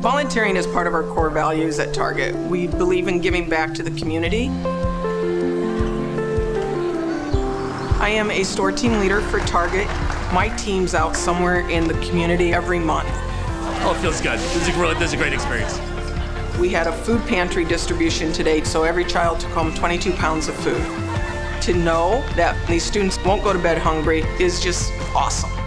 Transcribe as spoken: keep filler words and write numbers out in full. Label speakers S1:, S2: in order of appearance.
S1: Volunteering is part of our core values at Target. We believe in giving back to the community. I am a store team leader for Target. My team's out somewhere in the community every month.
S2: Oh, it feels good. This is a, really, this is a great experience.
S1: We had a food pantry distribution today, so every child took home twenty-two pounds of food. To know that these students won't go to bed hungry is just awesome.